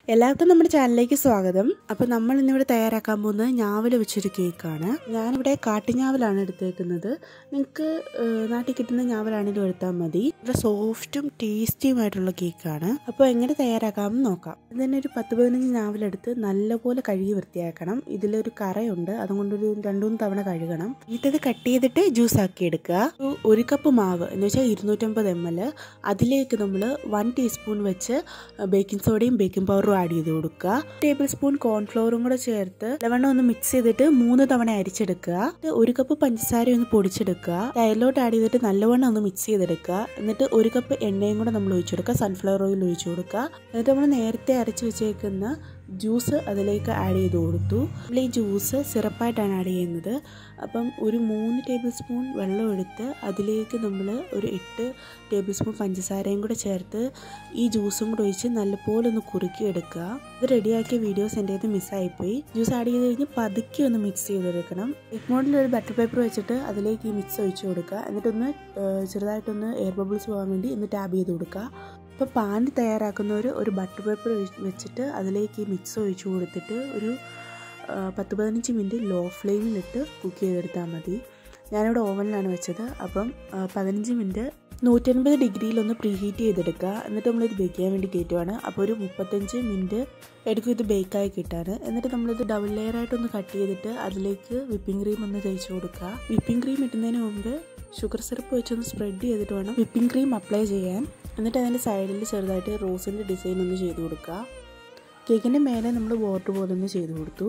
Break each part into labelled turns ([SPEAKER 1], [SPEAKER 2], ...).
[SPEAKER 1] എല്ലാവർക്കും നമ്മുടെ ചാനലിലേക്ക് സ്വാഗതം. അപ്പോൾ നമ്മൾ ഇന്നിവിടെ തയ്യാറാക്കാൻ പോകുന്നത് ഞാവൽ വെച്ചൊരു കേക്കാണ്. ഞാനിവിടെ കാട്ടുഞാവലാണ് എടുത്തേക്കുന്നത്. നിങ്ങൾക്ക് നാട്ടിൽ കിട്ടുന്ന ഞാവലാണെങ്കിലും എടുത്താൽ മതി. ഇവിടെ സോഫ്റ്റും ടേസ്റ്റിയുമായിട്ടുള്ള കേക്കാണ്. അപ്പോൾ എങ്ങനെ തയ്യാറാക്കാമെന്ന് നോക്കാം. ഇതിന് ഒരു 10-15 ഞാവലെടുത്ത് നല്ലപോലെ കഴുകി വൃത്തിയാക്കണം. ഇതിലൊരു കറയുണ്ട്, അതുകൊണ്ടൊരു 2-3 തവണ കഴുകണം. ഇത് കട്ട് ചെയ്തിട്ട് ജ്യൂസ് ആക്കി എടുക്കുക. 1 കപ്പ് മാവ് എന്ന് വെച്ചാൽ 250 ml, അതിലേക്ക് നമ്മൾ 1 ടീസ്പൂൺ വെച്ച് ബേക്കിംഗ് സോഡയും ബേക്കിംഗ് പൗഡറും ആഡ് ചെയ്ത് കൊടുക്കുക. 1 ടേബിൾ സ്പൂൺ കോൺഫ്ലോറും കൂടെ ചേർത്ത് നല്ലവണ്ണം ഒന്ന് മിക്സ് ചെയ്തിട്ട് 3 തവണ അരിച്ചെടുക്കുക. 1 കപ്പ് പഞ്ചസാര ഒന്ന് പൊടിച്ചെടുക്കുക. തൈരിലോട്ട് ആഡ് ചെയ്തിട്ട് നല്ലവണ്ണം ഒന്ന് മിക്സ് ചെയ്തെടുക്കുക. എന്നിട്ട് 1 കപ്പ് എണ്ണയും കൂടെ നമ്മൾ ഒഴിച്ചു കൊടുക്കുക. സൺഫ്ലവർ ഓയിൽ ഒഴിച്ചു കൊടുക്കുക. എന്നിട്ട് നമ്മൾ നേരത്തെ അരച്ച് വെച്ചേക്കുന്ന ജ്യൂസ് അതിലേക്ക് ആഡ് ചെയ്ത് കൊടുത്തു. നമ്മൾ ഈ ജ്യൂസ് സിറപ്പായിട്ടാണ് ആഡ് ചെയ്യുന്നത്. അപ്പം ഒരു 3 ടേബിൾ സ്പൂൺ വെള്ളം എടുത്ത് അതിലേക്ക് നമ്മൾ ഒരു 8 ടേബിൾ സ്പൂൺ പഞ്ചസാരയും കൂടെ ചേർത്ത് ഈ ജ്യൂസും കൂടെ ഒഴിച്ച് നല്ലപോലെ ഒന്ന് കുറുക്കി എടുക്കുക. ഇത് റെഡിയാക്കിയ വീഡിയോസ് എൻ്റെ കയ്യിൽ മിസ്സായിപ്പോയി. ജ്യൂസ് ആഡ് ചെയ്ത് കഴിഞ്ഞ് പതുക്കി ഒന്ന് മിക്സ് ചെയ്തെടുക്കണം. കേക്ക് മോഡിൽ ഒരു ബട്ടർ പേപ്പർ വെച്ചിട്ട് അതിലേക്ക് ഈ മിക്സ് ഒഴിച്ച് കൊടുക്കുക. എന്നിട്ടൊന്ന് ചെറുതായിട്ടൊന്ന് എയർ ബബിൾസ് പോകാൻ വേണ്ടി ഒന്ന് ടാബ് ചെയ്ത് കൊടുക്കുക. ഇപ്പോൾ പാൻ തയ്യാറാക്കുന്നവർ ഒരു ബട്ടർ പേപ്പർ വെച്ചിട്ട് അതിലേക്ക് ഈ മിക്സ് ഒഴിച്ച് കൊടുത്തിട്ട് ഒരു 10-15 മിനിറ്റ് ലോ ഫ്ലെയിമിലിട്ട് കുക്ക് ചെയ്തെടുത്താൽ മതി. ഞാനിവിടെ ഓവനിലാണ് വെച്ചത്. അപ്പം 15 മിനിറ്റ് 180 ഡിഗ്രിയിലൊന്ന് പ്രീ ഹീറ്റ് ചെയ്തെടുക്കുക. എന്നിട്ട് നമ്മളിത് ബേക്ക് ചെയ്യാൻ വേണ്ടി കയറ്റുവാണ്. അപ്പോൾ ഒരു 35 മിനിറ്റ് എടുക്കും ഇത് ബേക്കായി കിട്ടാൻ. എന്നിട്ട് നമ്മളിത് ഡബിൾ ലെയറായിട്ടൊന്ന് കട്ട് ചെയ്തിട്ട് അതിലേക്ക് വിപ്പിംഗ് ക്രീം ഒന്ന് തേച്ച് കൊടുക്കുക. വിപ്പിംഗ് ക്രീം ഇട്ടുന്നതിന് മുമ്പ് ഷുഗർ സിറപ്പ് വെച്ചൊന്ന് സ്പ്രെഡ് ചെയ്തിട്ട് വേണം വിപ്പിംഗ് ക്രീം അപ്ലൈ ചെയ്യാൻ. എന്നിട്ട് അതിൻ്റെ സൈഡിൽ ചെറുതായിട്ട് റോസിൻ്റെ ഡിസൈൻ ഒന്ന് ചെയ്ത് കൊടുക്കുക. കേക്കിൻ്റെ മേലെ നമ്മൾ ബോർഡർ പോലെ ഒന്ന് ചെയ്ത് കൊടുത്തു.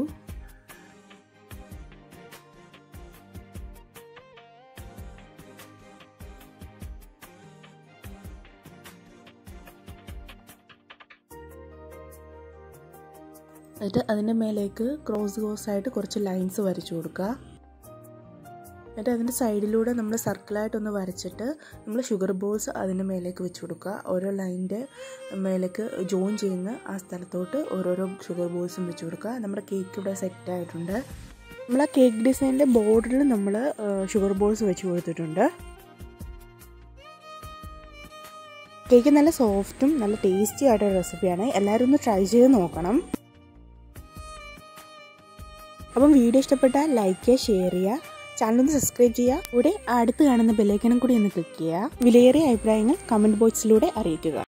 [SPEAKER 1] എന്നിട്ട് അതിൻ്റെ മേലേക്ക് ക്രോസ് ആയിട്ട് കുറച്ച് ലൈൻസ് വരച്ചു കൊടുക്കുക. എന്നിട്ട് അതിൻ്റെ സൈഡിലൂടെ നമ്മൾ സർക്കിളായിട്ടൊന്ന് വരച്ചിട്ട് നമ്മൾ ഷുഗർ ബോൾസ് അതിൻ്റെ മേലേക്ക് വെച്ച് കൊടുക്കുക. ഓരോ ലൈനിൻ്റെ മേലേക്ക് ജോയിൻ ചെയ്യുന്ന ആ സ്ഥലത്തോട്ട് ഓരോരോ ഷുഗർ ബോൾസും വെച്ച് കൊടുക്കുക. നമ്മുടെ കേക്ക് ഇവിടെ സെറ്റായിട്ടുണ്ട്. നമ്മൾ ആ കേക്ക് ഡിസൈനിൻ്റെ ബോർഡറിൽ നമ്മൾ ഷുഗർ ബോൾസ് വെച്ച് കൊടുത്തിട്ടുണ്ട്. കേക്ക് നല്ല സോഫ്റ്റും നല്ല ടേസ്റ്റി ആയിട്ടൊരു റെസിപ്പിയാണ്. എല്ലാവരും ഒന്ന് ട്രൈ ചെയ്ത് നോക്കണം. അപ്പം വീഡിയോ ഇഷ്ടപ്പെട്ടാൽ ലൈക്ക് ചെയ്യുക, ഷെയർ ചെയ്യുക, ചാനൽ ഒന്ന് സബ്സ്ക്രൈബ് ചെയ്യുക. കൂടെ അടുത്ത് കാണുന്ന ബെല്ലൈക്കണും കൂടി ഒന്ന് ക്ലിക്ക് ചെയ്യുക. വിലയേറിയ അഭിപ്രായങ്ങൾ കമൻറ്റ് ബോക്സിലൂടെ അറിയിക്കുക.